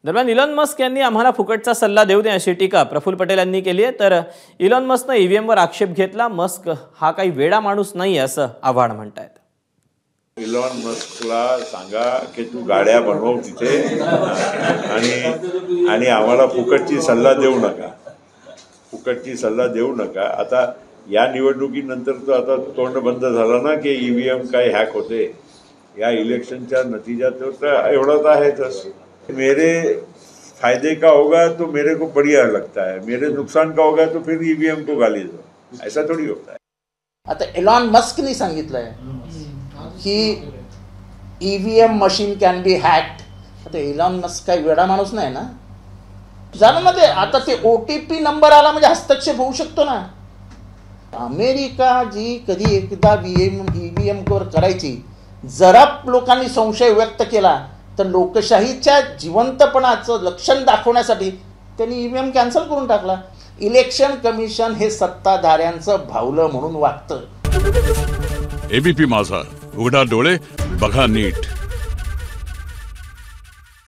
दरम्यान Elon Musk यांनी आम्हाला फुकटचा सल्ला देऊ नये अशी टीका प्रफुल्ल पटेल यांनी केली आहे। तर इलॉन मस्कने ईव्हीएमवर आक्षेप घेतला। मस्क हा काही वेडा माणूस नाही असं आव्हान म्हणतायत। इलॉन मस्कला सांगा की तू गाड्या बनव तिथे आणि आम्हाला फुकटची सल्ला देऊ नका, फुकटची सल्ला देऊ नका। आता या निवडणुकीनंतर तो आता तोंड बंद झाला ना की ईव्हीएम काय हॅक होते। या इलेक्शनच्या नतीजा तो एवढाच आहेच। मेरे फायदे का होगा तो मेरे को बढ़िया लगता है, मेरे नुकसान का होगा तो फिर ईवीएम को गाली दो, ऐसा थोड़ी होता है। आता एलॉन मस्कने सांगितलंय की EVM machine can be hacked. आता एलॉन मस्क काही वेडा माणूस नाही ना, झालं ना ते। आता ते OTP नंबर आला म्हणजे हस्तक्षेप होऊ शकतो ना। अमेरिका जी कधी एकदा ईव्हीएम वर करायची, जरा लोकांनी संशय व्यक्त केला तर लोकशाहीच्या जिवंतपणाचं लक्षण दाखवण्यासाठी त्यांनी ईव्हीएम कॅन्सल करून टाकला। इलेक्शन कमिशन हे सत्ताधाऱ्यांचं भावलं म्हणून वागतं। एबीपी माझा, उघडा डोळे बघा नीट।